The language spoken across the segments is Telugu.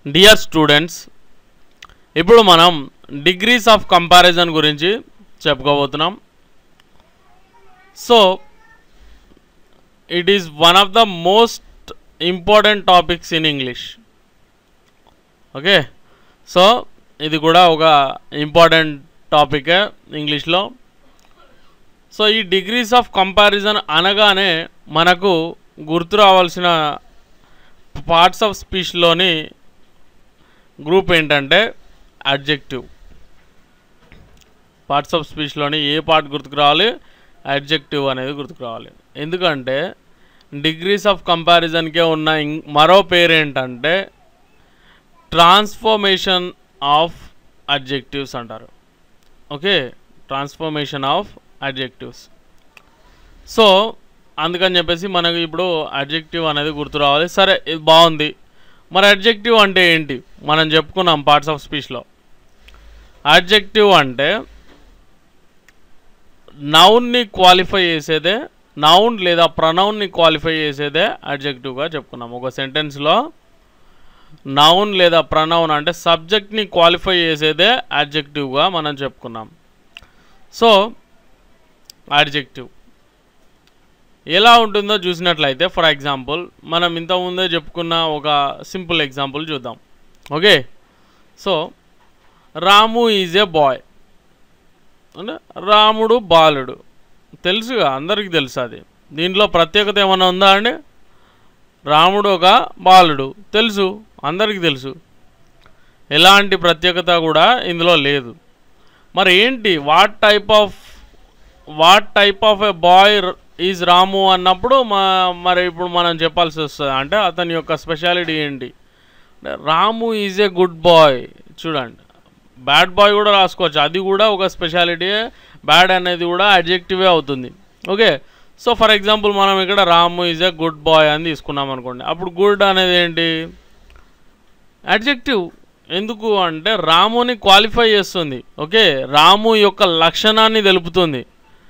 డియర్ స్టూడెంట్స్, ఇప్పుడు మనం డిగ్రీస్ ఆఫ్ కంపారిజన్ గురించి చెప్పుకోబోతున్నాం. So it is one of the most important topics in English. Okay, so ఇది కూడా ఒక ఇంపార్టెంట్ టాపికే ఇంగ్లీష్లో. సో ఈ డిగ్రీస్ ఆఫ్ కంపారిజన్ అనగానే మనకు గుర్తు రావాల్సిన పార్ట్స్ ఆఫ్ స్పీచ్లోని గ్రూప్ ఏంటంటే అడ్జెక్టివ్. పార్ట్స్ ఆఫ్ స్పీచ్లోని ఏ పార్ట్ గుర్తుకు రావాలి? అడ్జెక్టివ్ అనేది గుర్తుకు రావాలి. ఎందుకంటే డిగ్రీస్ ఆఫ్ కంపారిజన్కే ఉన్న మరో పేరు ఏంటంటే ట్రాన్స్ఫర్మేషన్ ఆఫ్ అడ్జెక్టివ్స్ అంటారు. Okay, transformation of adjectives. So అందుకని చెప్పేసి మనకు ఇప్పుడు అడ్జెక్టివ్ అనేది గుర్తు రావాలి. సరే, ఇది బాగుంది. మరి అడ్జెక్టివ్ అంటే ఏంటి? మనం చెప్పుకున్నాం పార్ట్స్ ఆఫ్ స్పీచ్లో. అడ్జెక్టివ్ అంటే నౌన్ని క్వాలిఫై చేసేదే, నౌన్ లేదా ప్రొనౌన్ని క్వాలిఫై చేసేదే అడ్జెక్టివ్గా చెప్పుకున్నాం. ఒక సెంటెన్స్లో నౌన్ లేదా ప్రొనౌన్ అంటే సబ్జెక్ట్ని క్వాలిఫై చేసేదే అడ్జెక్టివ్గా మనం చెప్పుకున్నాం. సో అడ్జెక్టివ్ ఎలా ఉంటుందో చూసినట్లయితే, ఫర్ ఎగ్జాంపుల్ మనం ఇంతకుముందే చెప్పుకున్న ఒక సింపుల్ ఎగ్జాంపుల్ చూద్దాం. Okay, so Ramu is a boy అంటే రాముడు బాలుడు. తెలుసుగా, అందరికీ తెలుసు. అది దీంట్లో ప్రత్యేకత ఏమైనా ఉందా అండి? రాముడు ఒక బాలుడు తెలుసు, అందరికీ తెలుసు. ఎలాంటి ప్రత్యేకత కూడా ఇందులో లేదు. మరి ఏంటి, what type of a boy is Ramu అన్నప్పుడు మరి ఇప్పుడు మనం చెప్పాల్సి వస్తుంది. అంటే అతని యొక్క స్పెషాలిటీ ఏంటి? Ramu is a good boy. చూడండి, బ్యాడ్ బాయ్ కూడా రాసుకోవచ్చు, అది కూడా ఒక స్పెషాలిటీ. బ్యాడ్ అనేది కూడా అడ్జెక్టివే అవుతుంది. ఓకే, సో ఫర్ ఎగ్జాంపుల్ మనం ఇక్కడ Ramu is a good boy అని తీసుకున్నాం అనుకోండి. అప్పుడు గుడ్ అనేది ఏంటి? అడ్జెక్టివ్. ఎందుకు అంటే రాముని క్వాలిఫై చేస్తుంది. ఓకే, రాము యొక్క లక్షణాన్ని తెలుపుతుంది,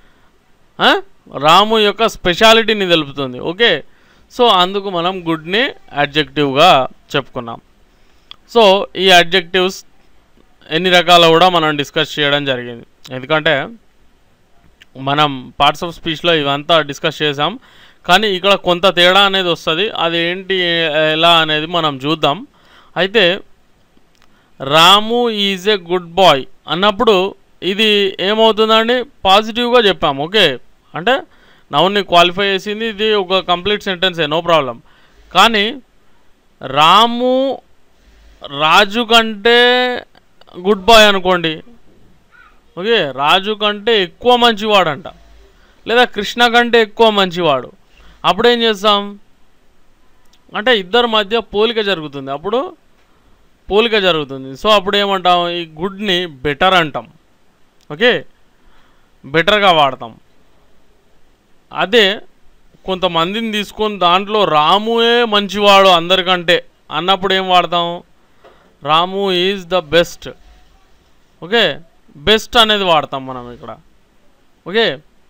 రాము యొక్క స్పెషాలిటీని తెలుపుతుంది. ఓకే, సో అందుకు మనం గుడ్ని అడ్జెక్టివ్గా చెప్పుకున్నాం. సో ఈ అడ్జెక్టివ్స్ ఎన్ని రకాలు కూడా మనం డిస్కస్ చేయడం జరిగింది. ఎందుకంటే మనం పార్ట్స్ ఆఫ్ స్పీచ్లో ఇవంతా డిస్కస్ చేసాం, కానీ ఇక్కడ కొంత తేడా అనేది వస్తుంది. అది ఏంటి, ఎలా అనేది మనం చూద్దాం. అయితే Ramu is a good boy అన్నప్పుడు ఇది ఏమవుతుందండి? పాజిటివ్గా చెప్పాము. ఓకే, అంటే నౌన్ని క్వాలిఫై చేసింది, ఇది ఒక కంప్లీట్ సెంటెన్సే, నో ప్రాబ్లం. కానీ రాము రాజు కంటే గుడ్ బాయ్ అనుకోండి. ఓకే, రాజు కంటే ఎక్కువ మంచివాడంట, లేదా కృష్ణ కంటే ఎక్కువ మంచివాడు. అప్పుడేం చేస్తాం అంటే ఇద్దరి మధ్య పోలిక జరుగుతుంది. అప్పుడు పోలిక జరుగుతుంది. సో అప్పుడు ఏమంటాం? ఈ గుడ్ని బెటర్ అంటాం. ఓకే, బెటర్గా వాడతాం. అదే కొంతమందిని తీసుకొని దాంట్లో రాముయే మంచివాడు అందరికంటే అన్నప్పుడు ఏం వాడతాం? Ramu is the best. Okay, best అనేది వాడతాం మనం ఇక్కడ. ఓకే,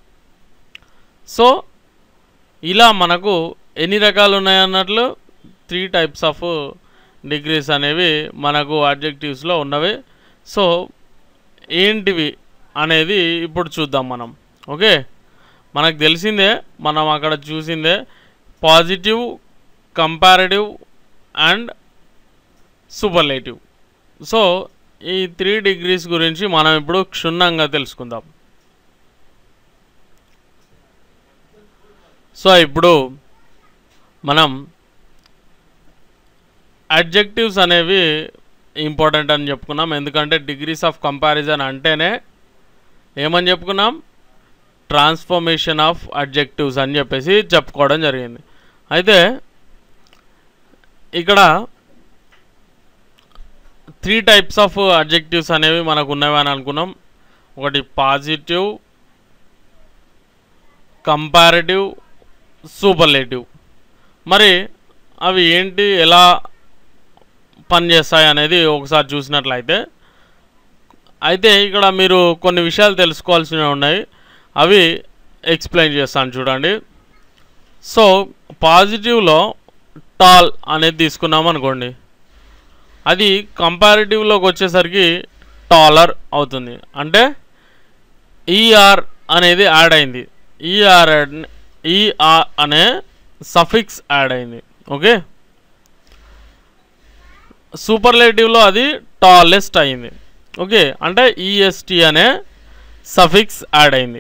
సో ఇలా మనకు ఎన్ని రకాలు ఉన్నాయన్నట్లు 3 టైప్స్ ఆఫ్ డిగ్రీస్ అనేవి మనకు అడ్జెక్టివ్స్లో ఉన్నవి. సో ఏంటివి అనేది ఇప్పుడు చూద్దాం మనం. ఓకే, మనకు తెలిసిందే, మనం అక్కడ చూసిందే positive, comparative and superlative. So ఈ 3 డిగ్రీస్ గురించి మనం ఇప్పుడు క్షుణ్ణంగా తెలుసుకుందాం. సో ఇప్పుడు మనం అడ్జెక్టివ్స్ అనేవి ఇంపార్టెంట్ అని చెప్పుకున్నాం. ఎందుకంటే డిగ్రీస్ ఆఫ్ కంపారిజన్ అంటేనే ఏమని చెప్పుకున్నాం? ట్రాన్స్ఫర్మేషన్ ఆఫ్ అడ్జెక్టివ్స్ అని చెప్పేసి చెప్పుకోవడం జరిగింది. అయితే ఇక్కడ 3 టైప్స్ ఆఫ్ అడ్జెక్టివ్స్ అనేవి మనకు ఉన్నవి అని అనుకున్నాం. ఒకటి పాజిటివ్, కంపారిటివ్, సూపర్లేటివ్. మరి అవి ఏంటి, ఎలా పనిచేస్తాయి అనేది ఒకసారి చూసినట్లయితే, అయితే ఇక్కడ మీరు కొన్ని విషయాలు తెలుసుకోవాల్సినవి ఉన్నాయి. అవి ఎక్స్ప్లెయిన్ చేస్తాను చూడండి. సో పాజిటివ్లో టాల్ అనేది తీసుకున్నాం అనుకోండి. అది కంపారిటివ్లోకి వచ్చేసరికి టాలర్ అవుతుంది. అంటే ఈఆర్ అనేది యాడ్ అయింది, ఈఆర్ అనే సఫిక్స్ యాడ్ అయింది. ఓకే, సూపర్లేటివ్లో అది టాలెస్ట్ అయింది. ఓకే, అంటే ఈఎస్టీ అనే సఫిక్స్ యాడ్ అయింది.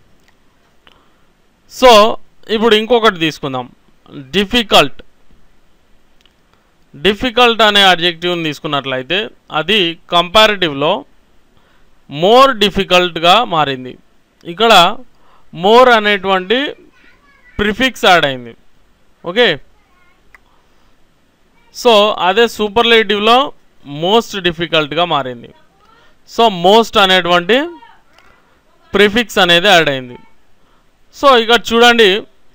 సో ఇప్పుడు ఇంకొకటి తీసుకుందాం, డిఫికల్ట్. డిఫికల్ట్ అనే అడ్జెక్టివ్ని తీసుకున్నట్లయితే అది కంపారిటివ్లో మోర్ డిఫికల్ట్గా మారింది. ఇక్కడ మోర్ అనేటువంటి ప్రిఫిక్స్ యాడ్ అయింది. ఓకే, సో అదే సూపర్లేటివ్లో మోస్ట్ డిఫికల్ట్గా మారింది. సో మోస్ట్ అనేటువంటి ప్రిఫిక్స్ అనేది యాడ్ అయింది. సో ఇక్కడ చూడండి,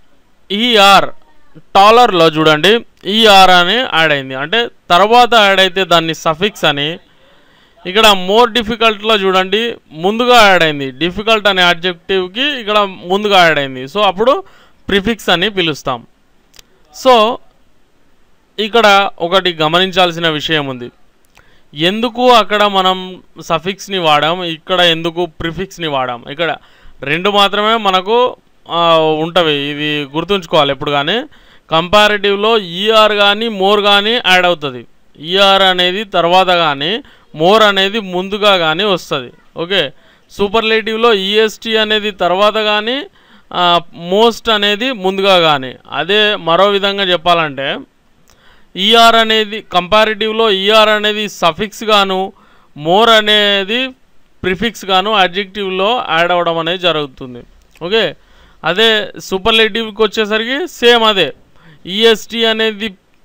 ఈఆర్ టాలర్లో చూడండి ఈఆర్ అని యాడ్ అయింది, అంటే తర్వాత యాడ్ అయితే దాన్ని సఫిక్స్ అని. ఇక్కడ మోర్ డిఫికల్ట్లో చూడండి ముందుగా యాడ్ అయింది, డిఫికల్ట్ అనే అడ్జెక్టివ్కి ఇక్కడ ముందుగా యాడ్ అయింది. సో అప్పుడు ప్రిఫిక్స్ అని పిలుస్తాం. సో ఇక్కడ ఒకటి గమనించాల్సిన విషయం ఉంది, ఎందుకు అక్కడ మనం సఫిక్స్ని వాడాం, ఇక్కడ ఎందుకు ప్రిఫిక్స్ని వాడాం. ఇక్కడ రెండు మాత్రమే మనకు ఉంటవి, ఇది గుర్తుంచుకోవాలి ఎప్పుడు కానీ. కంపారిటివ్లో ఈఆర్ కానీ మోర్ కానీ యాడ్ అవుతుంది, ఈఆర్ అనేది తర్వాత కానీ మోర్ అనేది ముందుగా కానీ వస్తుంది. ఓకే, సూపర్లేటివ్లో ఈఎస్టీ అనేది తర్వాత కానీ మోస్ట్ అనేది ముందుగా కానీ. అదే మరో విధంగా చెప్పాలంటే ఈఆర్ అనేది కంపారిటివ్లో ఈఆర్ అనేది సఫిక్స్ గాను మోర్ అనేది ప్రిఫిక్స్ గాను అడ్జెక్టివ్లో యాడ్ అవ్వడం అనేది జరుగుతుంది. ఓకే, అదే సూపర్లేటివ్కి వచ్చేసరికి సేమ్ అదే, ఈఎస్టీ అనేది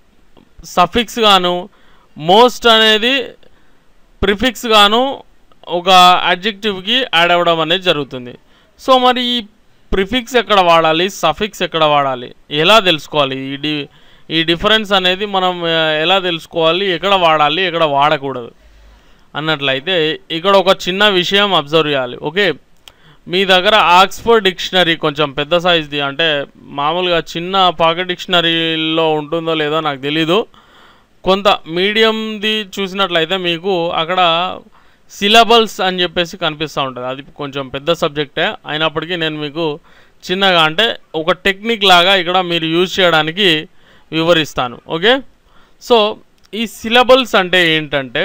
సఫిక్స్ గాను మోస్ట్ అనేది ప్రిఫిక్స్ గాను ఒక అడ్జెక్టివ్కి యాడ్ అవ్వడం అనేది జరుగుతుంది. సో మరి ఈ ప్రిఫిక్స్ ఎక్కడ వాడాలి, సఫిక్స్ ఎక్కడ వాడాలి, ఎలా తెలుసుకోవాలి, ఈ డిఫరెన్స్ అనేది మనం ఎలా తెలుసుకోవాలి, ఎక్కడ వాడాలి ఎక్కడ వాడకూడదు అన్నట్లయితే ఇక్కడ ఒక చిన్న విషయం అబ్జర్వ్ చేయాలి. ఓకే, మీ దగ్గర ఆక్స్ఫర్డ్ డిక్షనరీ కొంచెం పెద్ద సైజ్ది, అంటే మామూలుగా చిన్న పాకెట్ డిక్షనరీలో ఉంటుందో లేదో నాకు తెలీదు, కొంత మీడియంది చూసినట్లయితే మీకు అక్కడ సిలబల్స్ అని చెప్పేసి కనిపిస్తూ ఉంటుంది. అది కొంచెం పెద్ద సబ్జెక్టే అయినప్పటికీ నేను మీకు చిన్నగా అంటే ఒక టెక్నిక్ లాగా ఇక్కడ మీరు యూజ్ చేయడానికి వివరిస్తాను. ఓకే, సో ఈ సిలబల్స్ అంటే ఏంటంటే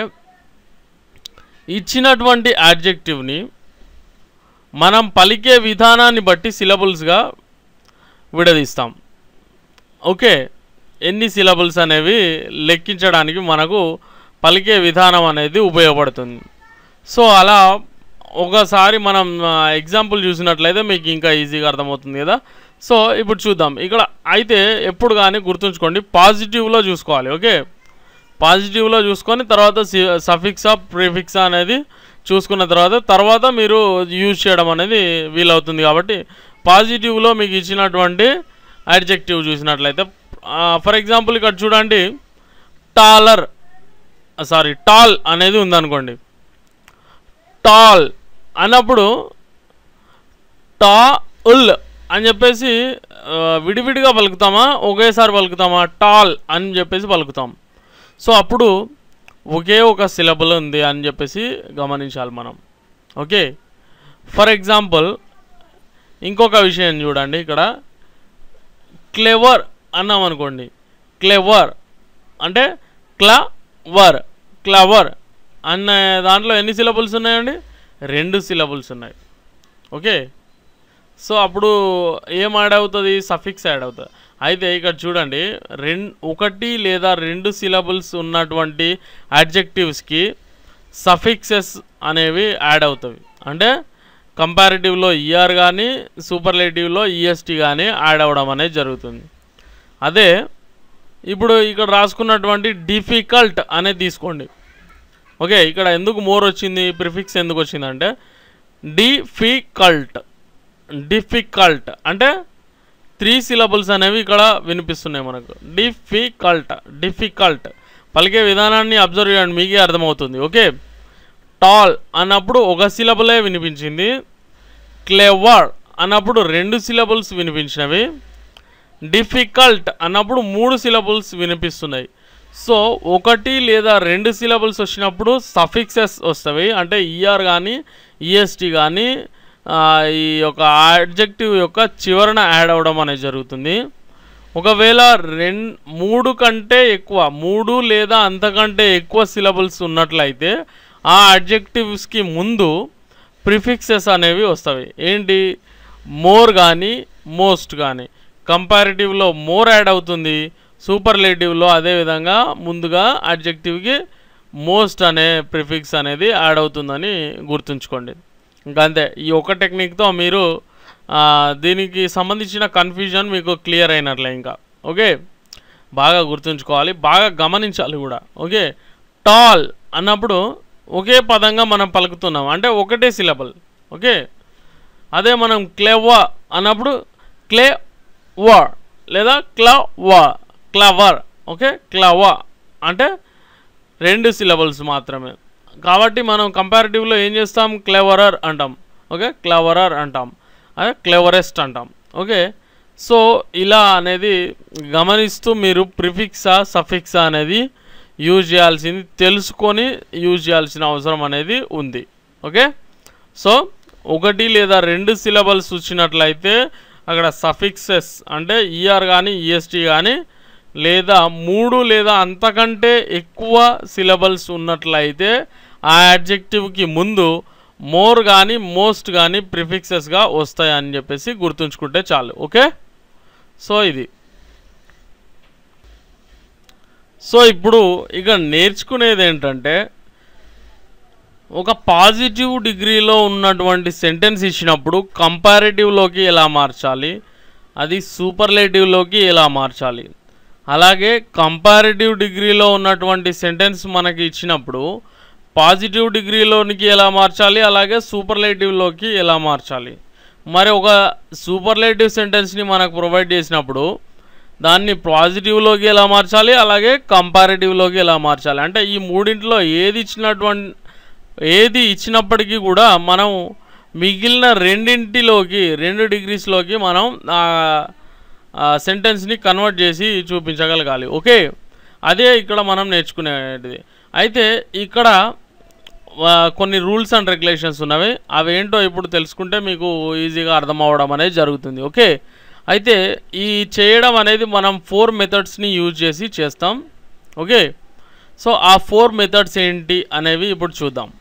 ఇచ్చినటువంటి యాడ్జెక్టివ్ని మనం పలికే విధానాన్ని బట్టి సిలబుల్స్గా విడదీస్తాం. ఓకే, ఎన్ని సిలబుల్స్ అనేవి లెక్కించడానికి మనకు పలికే విధానం అనేది ఉపయోగపడుతుంది. సో అలా ఒకసారి మనం ఎగ్జాంపుల్ చూసినట్లయితే మీకు ఇంకా ఈజీగా అర్థమవుతుంది కదా. సో ఇప్పుడు చూద్దాం. ఇక్కడ అయితే ఎప్పుడు కానీ గుర్తుంచుకోండి, పాజిటివ్లో చూసుకోవాలి. ఓకే, పాజిటివ్లో చూసుకొని తర్వాత సఫిక్సా ప్రిఫిక్సా అనేది చూసుకున్న తర్వాత మీరు యూజ్ చేయడం అనేది వీలవుతుంది. కాబట్టి పాజిటివ్లో మీకు ఇచ్చినటువంటి అడ్జెక్టివ్ చూసినట్లయితే ఫర్ ఎగ్జాంపుల్ ఇక్కడ చూడండి, టాల్ అనేది ఉందనుకోండి. టాల్ అన్నప్పుడు టాల్ అని చెప్పేసి విడివిడిగా పలుకుతామా ఒకేసారి పలుకుతామా, టాల్ అని చెప్పేసి పలుకుతాం. సో అప్పుడు ఒకే ఒక సిలబుల్ ఉంది అని చెప్పేసి గమనించాలి మనం. ఓకే, ఫర్ ఎగ్జాంపుల్ ఇంకొక విషయం చూడండి, ఇక్కడ క్లెవర్ అన్నాం అనుకోండి. క్లెవర్ అంటే క్లవర్ అన్న దాంట్లో ఎన్ని సిలబుల్స్ ఉన్నాయండి, 2 సిలబుల్స్ ఉన్నాయి. ఓకే, సో అప్పుడు ఏం యాడ్ అవుతుంది, సఫిక్స్ యాడ్ అవుతుంది. అయితే ఇక్కడ చూడండి, 1 లేదా 2 సిలబుల్స్ ఉన్నటువంటి అడ్జెక్టివ్స్కి సఫిక్సెస్ అనేవి యాడ్ అవుతాయి. అంటే కంపారిటివ్లో ఈఆర్ కానీ సూపర్లేటివ్లో ఈఎస్టీ కానీ యాడ్ అవ్వడం అనేది జరుగుతుంది. అదే ఇప్పుడు ఇక్కడ రాసుకున్నటువంటి డిఫికల్ట్ అనేది తీసుకోండి. ఓకే, ఇక్కడ ఎందుకు మోర్ వచ్చింది, ప్రిఫిక్స్ ఎందుకు వచ్చిందంటే డిఫికల్ట్ అంటే 3 సిలబుల్స్ అనేవి ఇక్కడ వినిపిస్తున్నాయి మనకు. డిఫికల్ట్ పలికే విధానాన్ని అబ్జర్వ్ చేయండి, మీకే అర్థమవుతుంది. ఓకే, టాల్ అన్నప్పుడు ఒక సిలబులే వినిపించింది, క్లెవర్ అన్నప్పుడు 2 సిలబుల్స్ వినిపించినవి, డిఫికల్ట్ అన్నప్పుడు 3 సిలబుల్స్ వినిపిస్తున్నాయి. సో ఒకటి లేదా రెండు సిలబుల్స్ వచ్చినప్పుడు సఫిక్సెస్ వస్తాయి, అంటే ఈఆర్ కానీ ఈఎస్టీ కానీ ఈ యొక్క అడ్జెక్టివ్ యొక్క చివరన యాడ్ అవ్వడం అనేది జరుగుతుంది. ఒకవేళ మూడు కంటే ఎక్కువ, మూడు లేదా అంతకంటే ఎక్కువ సిలబుల్స్ ఉన్నట్లయితే ఆ అడ్జెక్టివ్స్కి ముందు ప్రిఫిక్సెస్ అనేవి వస్తాయి. ఏంటి? మోర్ కానీ మోస్ట్ కానీ. కంపారిటివ్లో మోర్ యాడ్ అవుతుంది, సూపర్లేటివ్లో అదేవిధంగా ముందుగా అడ్జెక్టివ్కి మోస్ట్ అనే ప్రిఫిక్స్ అనేది యాడ్ అవుతుందని గుర్తుంచుకోండి. ఇంకా అంతే. ఈ ఒక్క టెక్నిక్తో మీరు దీనికి సంబంధించిన కన్ఫ్యూజన్ మీకు క్లియర్ అయినట్లే. ఇంకా ఓకే, బాగా గుర్తుంచుకోవాలి, బాగా గమనించాలి కూడా. ఓకే, టాల్ అన్నప్పుడు ఒకే పదంగా మనం పలుకుతున్నాం, అంటే ఒకటే సిలబుల్. ఓకే, అదే మనం క్లెవర్ అన్నప్పుడు క్లేవర్ లేదా క్లవర్. ఓకే, క్లవర్ అంటే రెండు సిలబుల్స్ మాత్రమే. కాబట్టి మనం కంపారిటివ్లో ఏం చేస్తాం? క్లెవరర్ అంటాం. ఓకే, క్లవరర్ అంటాం, అదే క్లెవరెస్ట్ అంటాం. ఓకే, సో ఇలా అనేది గమనిస్తూ మీరు ప్రిఫిక్సా సఫిక్సా అనేది యూజ్ చేయాల్సింది తెలుసుకొని యూజ్ చేయాల్సిన అవసరం అనేది ఉంది. ఓకే, సో ఒకటి లేదా రెండు సిలబుల్స్ వచ్చినట్లయితే అక్కడ సఫిక్సెస్ అంటే ఈఆర్ కానీ ఈఎస్టీ కానీ, లేదా మూడు లేదా అంతకంటే ఎక్కువ సిలబుల్స్ ఉన్నట్లయితే ఆ అడ్జెక్టివ్కి ముందు మోర్ కానీ మోస్ట్ కానీ ప్రిఫిక్సెస్గా వస్తాయని చెప్పేసి గుర్తుంచుకుంటే చాలు. ఓకే, సో ఇది. సో ఇప్పుడు ఇక నేర్చుకునేది ఏంటంటే, ఒక పాజిటివ్ డిగ్రీలో ఉన్నటువంటి సెంటెన్స్ ఇచ్చినప్పుడు కంపారిటివ్లోకి ఎలా మార్చాలి, అది సూపర్లేటివ్లోకి ఎలా మార్చాలి, అలాగే కంపారిటివ్ డిగ్రీలో ఉన్నటువంటి సెంటెన్స్ మనకి ఇచ్చినప్పుడు పాజిటివ్ డిగ్రీలోనికి ఎలా మార్చాలి, అలాగే సూపర్లేటివ్లోకి ఎలా మార్చాలి. మరి ఒక సూపర్లేటివ్ సెంటెన్స్ని మనకు ప్రొవైడ్ చేసినప్పుడు దాన్ని పాజిటివ్లోకి ఎలా మార్చాలి, అలాగే కంపారిటివ్లోకి ఎలా మార్చాలి. అంటే ఈ మూడింటిలో ఏది ఇచ్చినప్పటికీ కూడా మనం మిగిలిన రెండింటిలోకి, రెండు డిగ్రీస్లోకి మనం సెంటెన్స్ని కన్వర్ట్ చేసి చూపించగలగాలి. ఓకే, అదే ఇక్కడ మనం నేర్చుకునేది. అయితే ఇక్కడ కొన్ని రూల్స్ అండ్ రెగ్యులేషన్స్ ఉన్నవి, అవి ఏంటో ఇప్పుడు తెలుసుకుంటే మీకు ఈజీగా అర్థం అవ్వడం అనేది జరుగుతుంది. ఓకే, అయితే ఈ చేయడం అనేది మనం 4 మెథడ్స్ని యూజ్ చేసి చేస్తాం. ఓకే, సో ఆ 4 మెథడ్స్ ఏంటి అనేవి ఇప్పుడు చూద్దాం.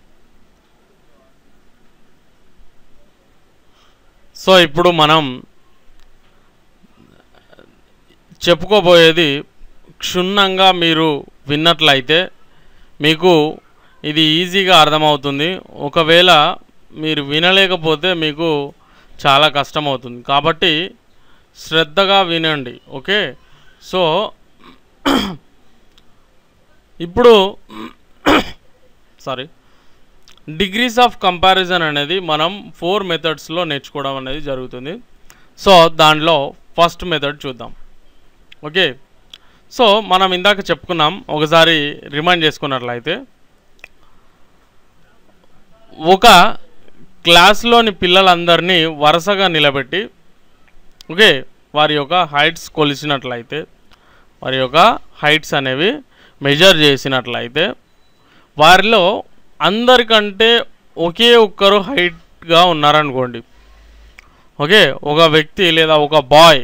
సో ఇప్పుడు మనం చెప్పుకోబోయేది క్షుణ్ణంగా మీరు విన్నట్లయితే మీకు ఇది ఈజీగా అర్థమవుతుంది. ఒకవేళ మీరు వినలేకపోతే మీకు చాలా కష్టం అవుతుంది. కాబట్టి శ్రద్ధగా వినండి. ఓకే, సో ఇప్పుడు డిగ్రీస్ ఆఫ్ కంపారిజన్ అనేది మనం 4 మెథడ్స్లో నేర్చుకోవడం అనేది జరుగుతుంది. సో దానిలో ఫస్ట్ మెథడ్ చూద్దాం. ఓకే, సో మనం ఇందాక చెప్పుకున్నాం, ఒకసారి రిమైండ్ చేసుకున్నట్లయితే, ఒక క్లాస్లోని పిల్లలందరినీ వరుసగా నిలబెట్టి ఓకే వారి యొక్క హైట్స్ కొలిచినట్లయితే, వారి యొక్క హైట్స్ అనేవి మెజర్ చేసినట్లయితే, వారిలో అందరికంటే ఒకే ఒక్కరు హైట్గా ఉన్నారనుకోండి. ఓకే, ఒక వ్యక్తి లేదా ఒక బాయ్,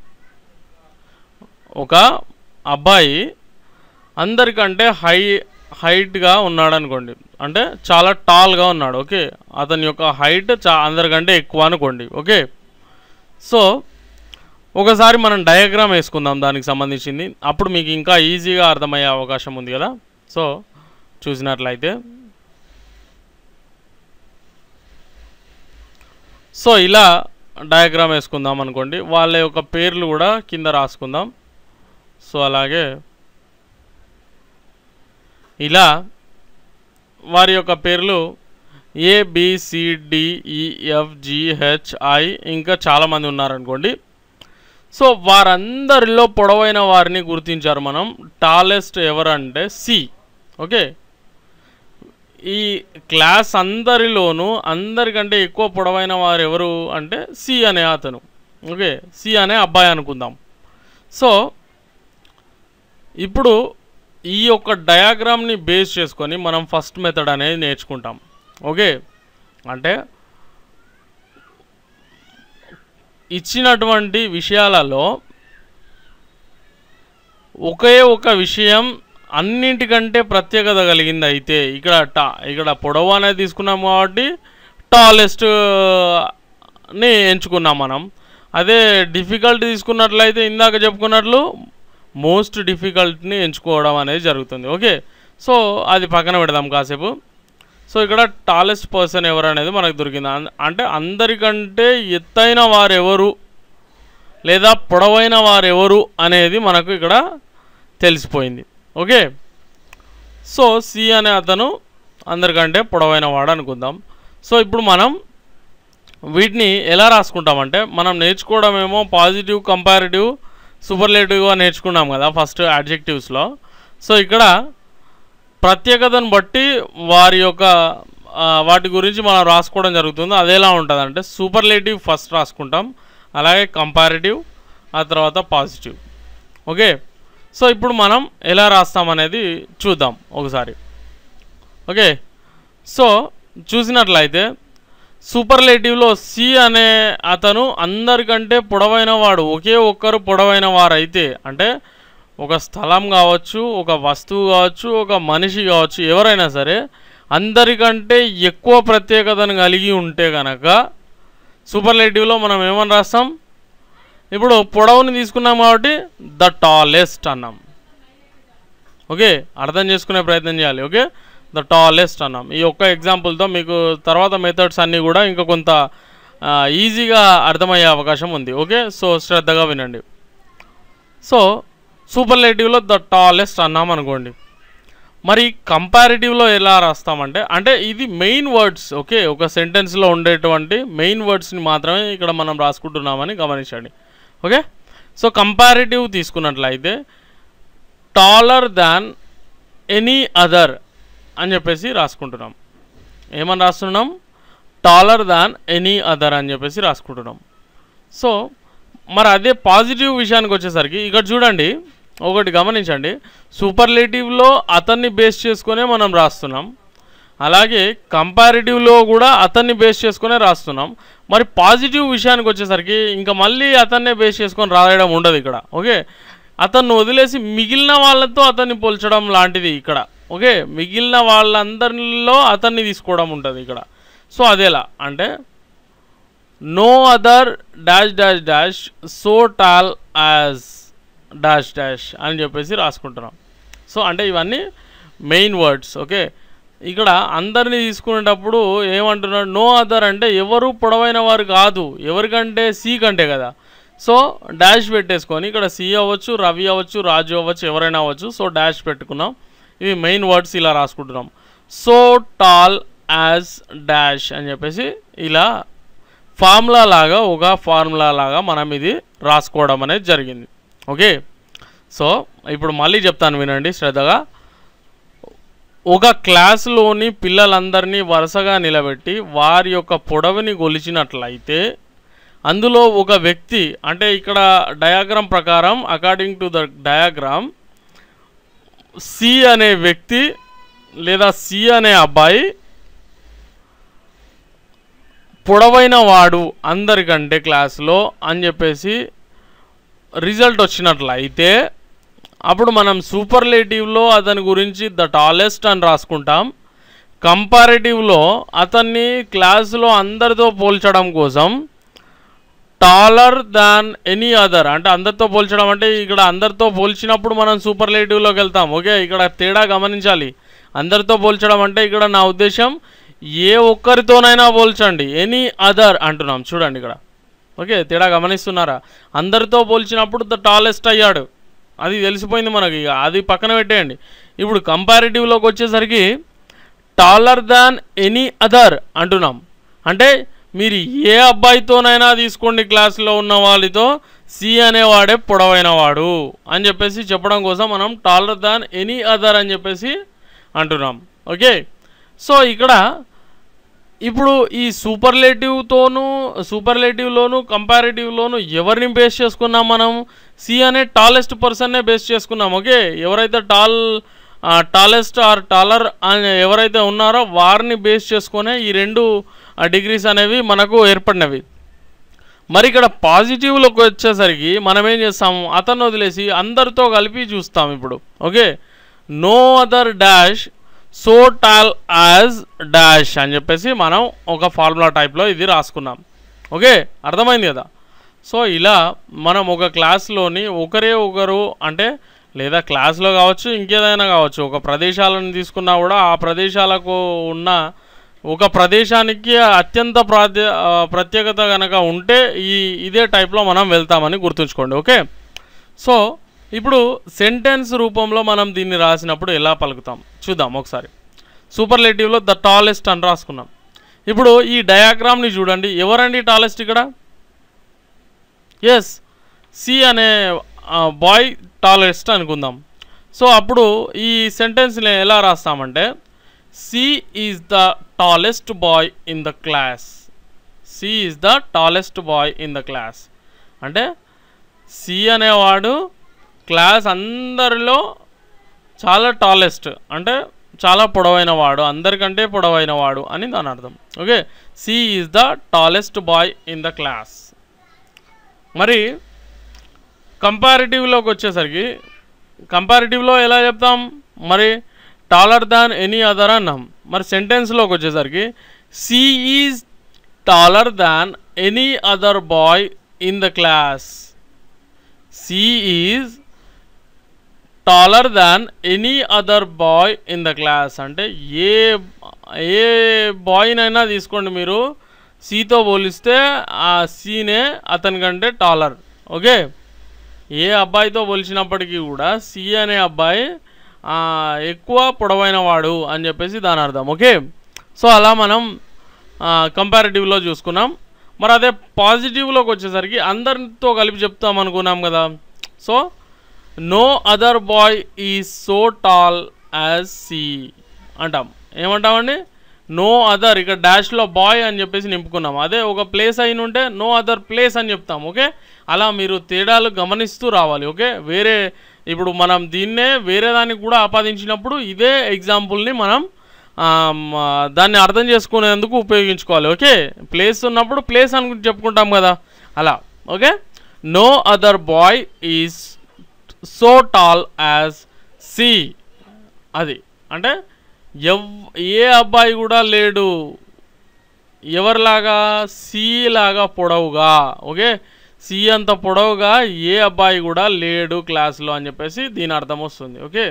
ఒక అబ్బాయి అందరికంటే హైట్గా ఉన్నాడు అనుకోండి, అంటే చాలా టాల్గా ఉన్నాడు. ఓకే, అతని యొక్క హైట్ అందరికంటే ఎక్కువ అనుకోండి. ఓకే, సో ఒకసారి మనం డయాగ్రామ్ వేసుకుందాం దానికి సంబంధించింది, అప్పుడు మీకు ఇంకా ఈజీగా అర్థమయ్యే అవకాశం ఉంది కదా. సో చూసినట్లయితే, సో ఇలా డయాగ్రామ్ వేసుకుందాం అనుకోండి, వాళ్ళ యొక్క పేర్లు కూడా కింద రాసుకుందాం. సో అలాగే ఇలా వారి యొక్క పేర్లు ABCDEFGHI ఇంకా చాలామంది ఉన్నారనుకోండి. సో వారందరిలో పొడవైన వారిని గుర్తించారు మనం. టాలెస్ట్ ఎవరంటే సి. ఓకే, ఈ క్లాస్ అందరిలోనూ అందరికంటే ఎక్కువ పొడవైన వారు ఎవరు అంటే సి అనే అతను. ఓకే, సి అనే అబ్బాయి అనుకుందాం. సో ఇప్పుడు ఈ యొక్క డయాగ్రామ్ని బేస్ చేసుకొని మనం ఫస్ట్ మెథడ్ అనేది నేర్చుకుంటాం. ఓకే, అంటే ఇచ్చినటువంటి విషయాలలో ఒకే ఒక విషయం అన్నింటికంటే ప్రత్యేకత కలిగింది అయితే ఇక్కడ పొడవు అనేది తీసుకున్నాం కాబట్టి టాలెస్ట్ని ఎంచుకున్నాం మనం. అదే డిఫికల్ట్ తీసుకున్నట్లయితే ఇందాక చెప్పుకున్నట్లు మోస్ట్ డిఫికల్ట్ని ఎంచుకోవడం అనేది జరుగుతుంది. ఓకే, సో అది పక్కన పెడదాం కాసేపు. సో ఇక్కడ టాలెస్ట్ పర్సన్ ఎవరు అనేది మనకు దొరికింది. అంటే అందరికంటే ఎత్తైన వారెవరు లేదా పొడవైన వారెవరు అనేది మనకు ఇక్కడ తెలిసిపోయింది. ఓకే, సో సి అనే అతను అందరికంటే పొడవైన వాడు అనుకుందాం. సో ఇప్పుడు మనం వీటిని ఎలా రాసుకుంటామంటే మనం నేర్చుకోవడం ఏమో పాజిటివ్, కంపారిటివ్, సూపర్లేటివ్గా నేర్చుకున్నాం కదా ఫస్ట్ అడ్జెక్టివ్స్లో. సో ఇక్కడ ప్రత్యేకతను బట్టి వాటి గురించి మనం రాసుకోవడం జరుగుతుంది. అదేలా ఉంటుంది అంటే సూపర్లేటివ్ ఫస్ట్ రాసుకుంటాం, అలాగే కంపారిటివ్, ఆ తర్వాత పాజిటివ్. ఓకే, సో ఇప్పుడు మనం ఎలా రాస్తామనేది చూద్దాం ఒకసారి. ఓకే, సో చూసినట్లయితే సూపర్లేటివ్లో సి అనే అతను అందరికంటే పొడవైన వాడు, ఒకే ఒక్కరు పొడవైన వారైతే, అంటే ఒక స్థలం కావచ్చు, ఒక వస్తువు కావచ్చు, ఒక మనిషి కావచ్చు, ఎవరైనా సరే అందరికంటే ఎక్కువ ప్రత్యేకతను కలిగి ఉంటే కనుక సూపర్లేటివ్లో మనం ఏమని రాస్తాం? ఇప్పుడు పొడవుని తీసుకున్నాం కాబట్టి ద టాలెస్ట్ అన్నాం. ఓకే, అర్థం చేసుకునే ప్రయత్నం చేయాలి. ఓకే, ద టాలెస్ట్ అన్నాం. ఈ ఒక్క ఎగ్జాంపుల్తో మీకు తర్వాత మెథడ్స్ అన్నీ కూడా ఇంకా కొంత ఈజీగా అర్థమయ్యే అవకాశం ఉంది. ఓకే, సో శ్రద్ధగా వినండి. సో సూపర్లేటివ్లో ద టాలెస్ట్ అన్నాం అనుకోండి. మరి కంపారిటివ్లో ఎలా రాస్తామంటే ఇది మెయిన్ వర్డ్స్. ఓకే, ఒక సెంటెన్స్లో ఉండేటువంటి మెయిన్ వర్డ్స్ని మాత్రమే ఇక్కడ మనం రాసుకుంటున్నామని గమనించండి. ఓకే, సో కంపారిటివ్ తీసుకున్నట్లయితే టాలర్ దాన్ ఎనీ అదర్ అని చెప్పేసి రాసుకుంటున్నాం. ఏమని రాస్తున్నాం? టాలర్ దాన్ ఎనీ అదర్ అని చెప్పేసి రాసుకుంటున్నాం. సో మరి అదే పాజిటివ్ విషయానికి వచ్చేసరికి ఇక్కడ చూడండి, ఒకటి గమనించండి, సూపర్లేటివ్లో అతన్ని బేస్ చేసుకునే మనం రాస్తున్నాం, అలాగే కంపారిటివ్లో కూడా అతన్ని బేస్ చేసుకునే రాస్తున్నాం. మరి పాజిటివ్ విషయానికి వచ్చేసరికి ఇంకా మళ్ళీ అతన్నే బేస్ చేసుకొని రాయడం ఉండదు ఇక్కడ. ఓకే, అతన్ని వదిలేసి మిగిలిన వాళ్ళతో అతన్ని పోల్చడం లాంటిది ఇక్కడ. ఓకే, మిగిలిన వాళ్ళందరిలో అతన్ని తీసుకోవడం ఉంటుంది ఇక్కడ. సో అదేలా అంటే no other dash dash dash so tall as dash dash అని చెప్పేసి రాసుకుంటున్నాం. సో అంటే ఇవన్నీ మెయిన్ వర్డ్స్. ఓకే, ఇక్కడ అందరినీ తీసుకునేటప్పుడు ఏమంటున్నాడు? నో అదర్ అంటే ఎవరు పొడవైన వారు కాదు, ఎవరికంటే సి కంటే కదా. సో డాష్ పెట్టేసుకొని ఇక్కడ సి అవ్వచ్చు, రవి అవ్వచ్చు, రాజు అవ్వచ్చు, ఎవరైనా అవ్వచ్చు. సో డాష్ పెట్టుకున్నాం. ఇవి మెయిన్ వర్డ్స్ ఇలా రాసుకుంటున్నాం. సో టాల్ యాజ్ డాష్ అని చెప్పేసి ఇలా ఫార్ములా లాగా మనం ఇది రాసుకోవడం అనేది జరిగింది. ఓకే, సో ఇప్పుడు మళ్ళీ చెప్తాను వినండి శ్రద్ధగా. ఒక క్లాసులోని పిల్లలందరినీ వరుసగా నిలబెట్టి వారి యొక్క పొడవుని కొలిచినట్లయితే అందులో ఒక వ్యక్తి, అంటే ఇక్కడ డయాగ్రామ్ ప్రకారం according to the diagram C అనే వ్యక్తి లేదా సి అనే అబ్బాయి పొడవైన వాడు అందరికంటే క్లాసులో అని చెప్పేసి రిజల్ట్ వచ్చినట్లయితే అప్పుడు మనం సూపర్లేటివ్లో అతని గురించి ద టాలెస్ట్ అని రాసుకుంటాం. కంపారేటివ్లో అతన్ని క్లాసులో అందరితో పోల్చడం కోసం టాలర్ దాన్ ఎనీ అదర్, అంటే అందరితో పోల్చడం అంటే ఇక్కడ అందరితో పోల్చినప్పుడు మనం సూపర్లేటివ్లోకి వెళ్తాం. ఓకే, ఇక్కడ తేడా గమనించాలి. అందరితో పోల్చడం అంటే ఇక్కడ నా ఉద్దేశం ఏ ఒక్కరితోనైనా పోల్చండి, ఎనీ అదర్ అంటున్నాం. చూడండి ఇక్కడ. ఓకే, తేడా గమనిస్తున్నారా? అందరితో పోల్చినప్పుడు ద టాలెస్ట్ అయ్యాడు, అది తెలిసిపోయింది మనకి, అది పక్కన పెట్టేయండి. ఇప్పుడు కంపారిటివ్లోకి వచ్చేసరికి టాలర్ దాన్ ఎనీ అదర్ అంటున్నాం. అంటే మీరు ఏ అబ్బాయితోనైనా తీసుకోండి క్లాస్లో ఉన్న వాళ్ళతో సి అనేవాడే పొడవైన వాడు అని చెప్పేసి చెప్పడం కోసం మనం టాలర్ దాన్ ఎనీ అదర్ అని చెప్పేసి అంటున్నాం. ఓకే, సో ఇక్కడ ఇప్పుడు ఈ సూపర్లేటివ్లోను కంపారిటివ్లోను ఎవరిని బేస్ చేసుకున్నాం మనం? సి అనే టాలెస్ట్ పర్సన్నే బేస్ చేసుకున్నాం. ఓకే, ఎవరైతే టాలెస్ట్ ఆర్ టాలర్ అని ఎవరైతే ఉన్నారో వారిని బేస్ చేసుకునే ఈ 2 డిగ్రీస్ అనేవి మనకు ఏర్పడినవి. మరి ఇక్కడ పాజిటివ్లోకి వచ్చేసరికి మనం ఏం చేస్తాము? అతను వదిలేసి అందరితో కలిపి చూస్తాం ఇప్పుడు. Okay, no other dash so tall as dash అని చెప్పేసి మనం ఒక ఫార్ములా టైప్లో ఇది రాసుకున్నాం. ఓకే, అర్థమైంది కదా? సో ఇలా మనం ఒక క్లాస్లోని ఒకరు అంటే లేదా క్లాస్లో కావచ్చు, ఇంకేదైనా కావచ్చు, ఒక ప్రదేశాలను తీసుకున్నా కూడా ఆ ప్రదేశాలకు ఉన్న ఒక ప్రదేశానికి అత్యంత ప్రత్యేకత కనుక ఉంటే ఇదే టైప్లో మనం వెళ్తామని గుర్తుంచుకోండి. ఓకే, సో ఇప్పుడు సెంటెన్స్ రూపంలో మనం దీన్ని రాసినప్పుడు ఎలా పలుకుతాం చూద్దాం ఒకసారి. సూపర్లేటివ్లో ద టాలెస్ట్ అని రాసుకున్నాం. ఇప్పుడు ఈ డయాగ్రామ్ని చూడండి. ఎవరండి టాలెస్ట్ ఇక్కడ? ఎస్, సి అనే బాయ్ టాలెస్ట్ అనుకుందాం. సో అప్పుడు ఈ సెంటెన్స్ని ఎలా రాస్తామంటే C is the tallest boy in the class. C is the tallest boy in the class అంటే సి అనేవాడు క్లాస్ అందరిలో చాలా టాలెస్ట్ అంటే చాలా పొడవైన వాడు, అందరికంటే పొడవైన వాడు అని దాని అర్థం. Okay, C is the tallest boy in the class. మరి కంపారిటివ్లోకి వచ్చేసరికి కంపారిటివ్లో ఎలా చెప్తాం? మరి టాలర్ దాన్ ఎనీ అదర్ అన్నాం. మరి సెంటెన్స్లోకి వచ్చేసరికి C is taller than any other boy in the class. C is taller than any other boy in the class అంటే ఏ బాయ్నైనా తీసుకోండి మీరు, సితో పోలిస్తే ఆ సీనే అతనికంటే టాలర్. ఓకే, ఏ అబ్బాయితో పోల్చినప్పటికీ కూడా సి అనే అబ్బాయి ఎక్కువ పొడవైన వాడు అని చెప్పేసి దాని అర్థం. ఓకే, సో అలా మనం కంపారిటివ్లో చూసుకున్నాం. మరి అదే పాజిటివ్లోకి వచ్చేసరికి అందరితో కలిపి చెప్తాం అనుకున్నాం కదా. So no other boy is so tall as C అంటాం. ఏమంటామండి? నో అదర్, ఇక్కడ డాష్లో బాయ్ అని చెప్పేసి నింపుకున్నాం. అదే ఒక ప్లేస్ అయిన ఉంటే నో అదర్ ప్లేస్ అని చెప్తాం. ఓకే, అలా మీరు తేడాలు గమనిస్తూ రావాలి. ఓకే, ఇప్పుడు మనం దీన్నే వేరే దానికి కూడా ఆపాదించినప్పుడు ఇదే ఎగ్జాంపుల్ని మనం దాన్ని అర్థం చేసుకునేందుకు ఉపయోగించుకోవాలి. ఓకే, ప్లేస్ ఉన్నప్పుడు ప్లేస్ అని చెప్పుకుంటాం కదా అలా. Okay, no other boy is so tall as C. అది అంటే ఏ అబ్బాయి కూడా లేడు ఎవరిలాగా, సి లాగా పొడవుగా. ఓకే, సి అంత పొడవుగా ఏ అబ్బాయి కూడా లేడు క్లాస్లో అని చెప్పేసి దీని అర్థం వస్తుంది. ఓకే,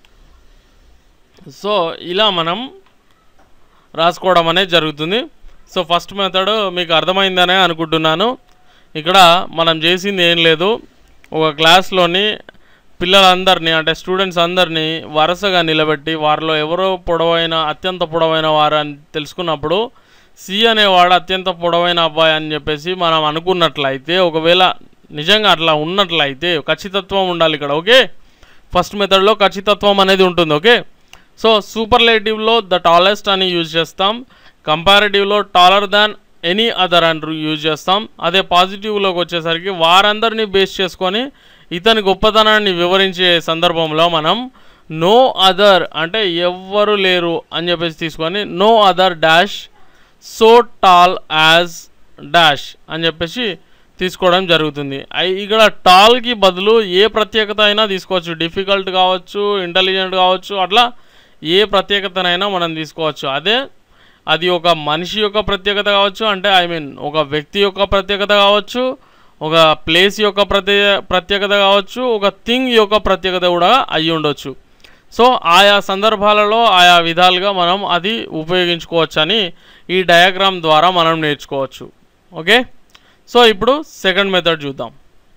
సో ఇలా మనం రాసుకోవడం అనేది జరుగుతుంది. సో ఫస్ట్ మెథడ్ మీకు అర్థమైందనే అనుకుంటున్నాను. ఇక్కడ మనం చేసింది ఏం లేదు, ఒక క్లాస్లోని పిల్లలందరినీ అంటే స్టూడెంట్స్ అందరినీ వరుసగా నిలబెట్టి వారిలో ఎవరో అత్యంత పొడవైన వారు అని తెలుసుకున్నప్పుడు సి అనేవాడు అత్యంత పొడవైన అబ్బాయి అని చెప్పేసి మనం అనుకున్నట్లయితే, ఒకవేళ నిజంగా అట్లా ఉన్నట్లయితే ఖచ్చితత్వం ఉండాలి ఇక్కడ. ఓకే, ఫస్ట్ మెథడ్లో ఖచ్చితత్వం అనేది ఉంటుంది. ఓకే, సో సూపర్లేటివ్లో ద టాలెస్ట్ అని యూజ్ చేస్తాం, కంపారిటివ్లో టాలర్ దాన్ ఎనీ అదర్ అని యూజ్ చేస్తాం. అదే పాజిటివ్లోకి వచ్చేసరికి వారందరినీ బేస్ చేసుకొని ఇతని గొప్పతనాన్ని వివరించే సందర్భంలో మనం నో అదర్ అంటే ఎవ్వరు లేరు అని చెప్పేసి తీసుకొని no other dash so tall as dash అని చెప్పేసి తీసుకోవడం జరుగుతుంది. ఇక్కడ టాల్కి బదులు ఏ ప్రత్యేకత అయినా తీసుకోవచ్చు, డిఫికల్ట్ కావచ్చు, ఇంటెలిజెంట్ కావచ్చు, అట్లా ఏ ప్రత్యేకతనైనా మనం తీసుకోవచ్చు. అది ఒక మనిషి యొక్క ప్రత్యేకత కావచ్చు, అంటే ఒక వ్యక్తి యొక్క ప్రత్యేకత కావచ్చు, ఒక ప్లేస్ యొక్క ప్రత్యేకత కావచ్చు, ఒక థింగ్ యొక్క ప్రత్యేకత కూడా అయ్యి ఉండొచ్చు. సో ఆయా సందర్భాలలో ఆయా విధాలుగా మనం అది ఉపయోగించుకోవచ్చు అని ఈ డయాగ్రామ్ ద్వారా మనం నేర్చుకోవచ్చు. ఓకే, సో ఇప్పుడు సెకండ్ మెథడ్ చూద్దాం.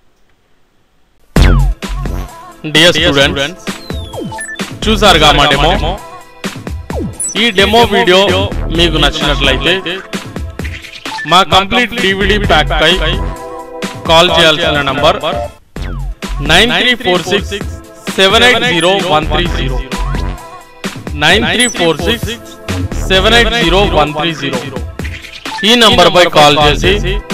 డియర్ స్టూడెంట్స్, చూసారుగా మా డెమో. ఈ డెమో వీడియో మీకు నచ్చినట్లయితే మా కంప్లీట్ DVD ప్యాక్ పై కాల్ చేయాల్సిన నంబర్ 9346780130 9346780130. ఈ నంబర్ పై కాల్ చేసి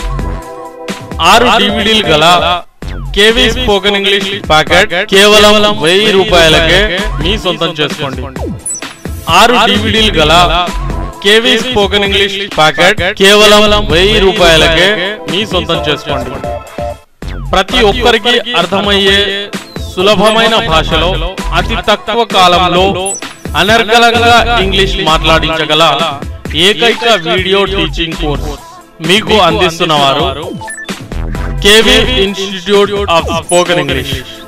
6 డివిడీలు గల కేవీ స్పోకెన్ ఇంగ్లీష్ ప్యాకెట్ కేవలం 1000 రూపాయలకే మీ సొంతం చేసుకోండి. 6 డివిడీలు గల కేవీ స్పోకెన్ ఇంగ్లీష్ ప్యాకెట్ కేవలం 1000 రూపాయలకే మీ సొంతం చేసుకోండి. ప్రతి ఒక్కరికి అర్థమయ్యే సులభమైన భాషలో అతి తక్కువ కాలంలో అనర్గళంగా ఇంగ్లీష్ మాట్లాడించగల ఏకైక వీడియో టీచింగ్ కోర్స్ మీకు అందిస్తున్నవారు KV institute of spoken English.